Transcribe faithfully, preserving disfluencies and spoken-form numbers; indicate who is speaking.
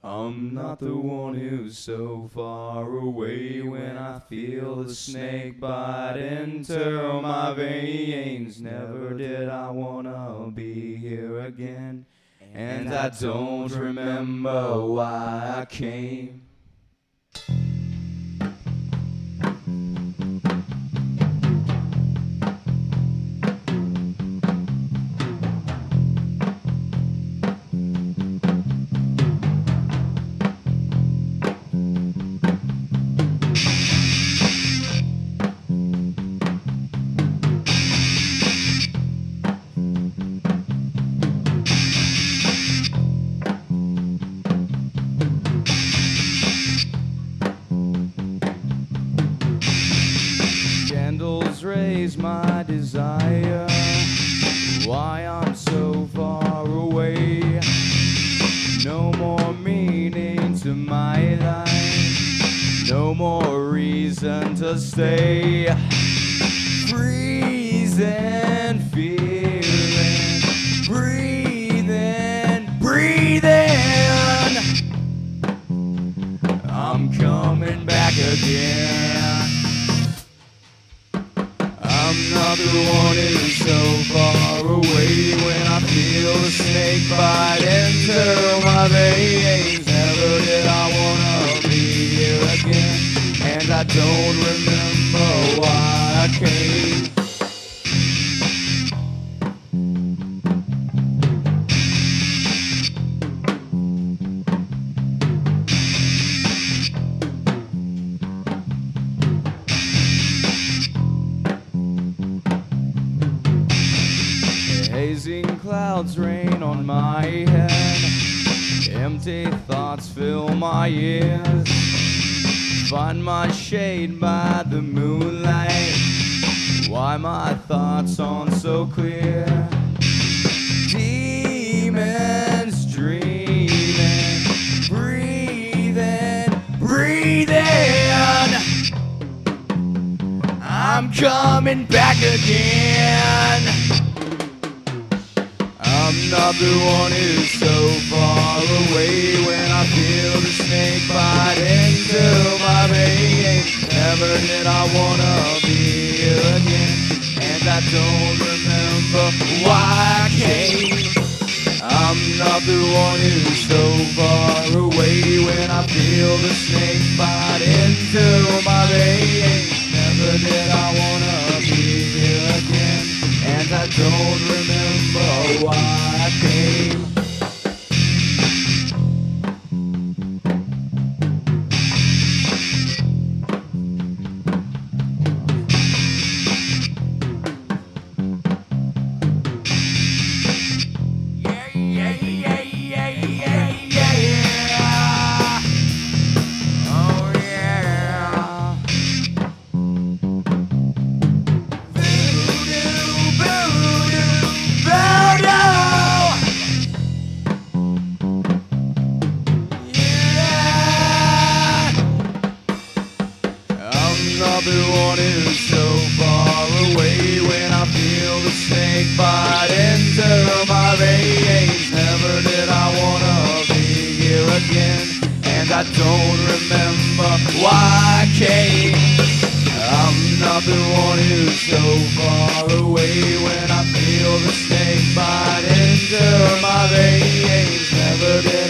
Speaker 1: I'm not the one who's so far away when I feel the snake bite into my veins. Never did I wanna be here again, and I don't remember why I came. Candles raise my desire, why I'm so far away. No more meaning to my life, no more reason to stay. Freezing, feeling, breathing, breathing. I'm coming back again. I'm not the one who's so far away when I feel the snake bite into my veins. Never did I wanna be here again, and I don't remember why I came. Hazing clouds rain on my head, empty thoughts fill my ears. Find my shade by the moonlight, why my thoughts aren't so clear. Demons dreaming, breathing, breathing. I'm coming back again. I'm not the one who's so far away when I feel the snake bite into my veins. Never did I wanna be here again, and I don't remember why I came. I'm not the one who's so far away when I feel the snake bite into my veins. Never did I wanna be here again, and I don't remember why I came. Yeah, yeah, yeah, yeah, yeah, yeah. Oh yeah. The one who's so far away when I feel the snake bite into my veins. Never did I wanna be here again, and I don't remember why I came. I'm not the one who's so far away when I feel the snake bite into my veins. Never did